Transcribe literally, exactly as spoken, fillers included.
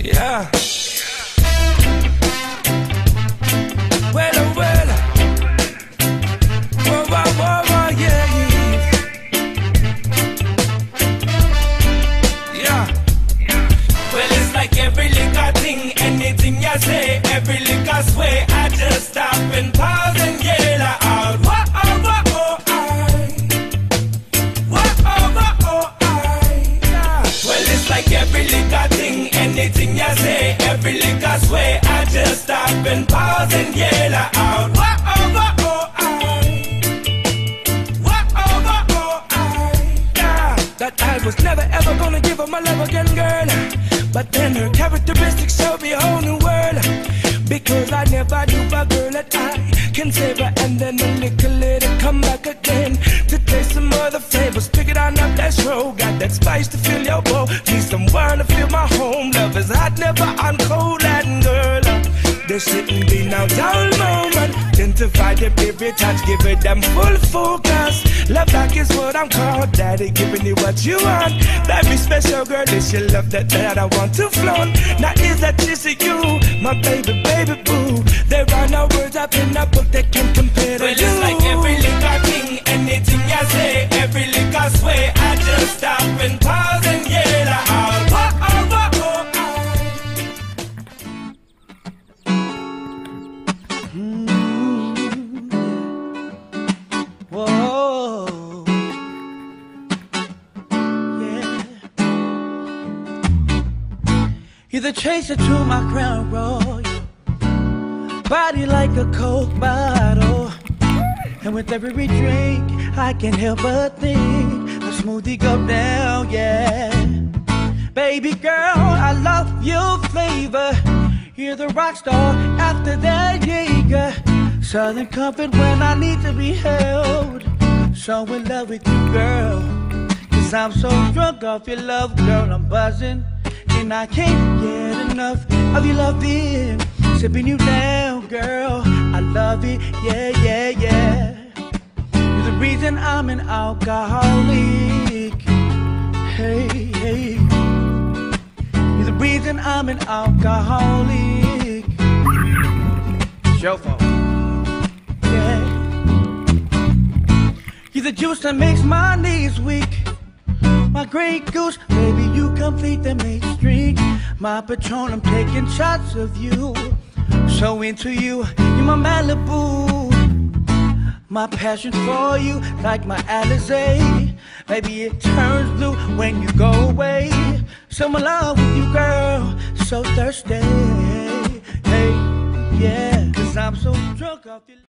Yeah. Well, oh, well. Whoa, whoa, whoa, whoa, yeah, yeah. Yeah. Well, it's like every little thing, anything you say, every little sway, I just stop and pause and yell out. Whoa, oh, whoa, oh, I. Whoa, oh, whoa, oh, I. Yeah. Well, it's like every little thing, anything you say, every little sway, I just stop and pause and yell out. Whoa, oh, whoa, oh, I. Whoa, oh, whoa, oh, I. Yeah. That I was never ever gonna give her my love again, girl. But then her characteristics showed me a whole new world. Because I never knew a girl that I can save her and then a little later come back again to taste some other flavors. Pick it on up that road, got that spice to fill your bowl. Need someone to fill my home. Love is hot, never on cold, and girl, there shouldn't be no dull moment. Identify the every touch, give it them full focus. Love like is what I'm called, daddy giving you what you want. Baby special girl, it's your love that, that I want to flaunt. Now is that just you, my baby, baby boo. There are no words up in a book that can compare to well, you. Well, it's like every little thing, anything I say, every little sway, I just stop and pause and yell out. Whoa, oh, whoa, oh, I. Whoa, yeah. You're the chaser to my crown royal, body like a Coke bottle. And with every drink, I can't help but think the smoothie go down, yeah. Baby girl, I love your flavor. You're the rock star after that Jaeger. Southern comfort when I need to be held. So in love with you, girl. Cause I'm so drunk off your love, girl. I'm buzzing, and I can't get enough of your loving. Sipping you down, girl. I love it, yeah, yeah, yeah. You're the reason I'm an alcoholic. Hey, hey. You're the reason I'm an alcoholic. It's your fault. You're the juice that makes my knees weak. My Grey Goose, baby, you complete the mixed drink. My Patron, I'm taking shots of you. So into you, you're my Malibu. My passion for you, like my Alizé. Maybe it turns blue when you go away. So I'm in love with you, girl, so thirsty. Hey, yeah, cause I'm so drunk off your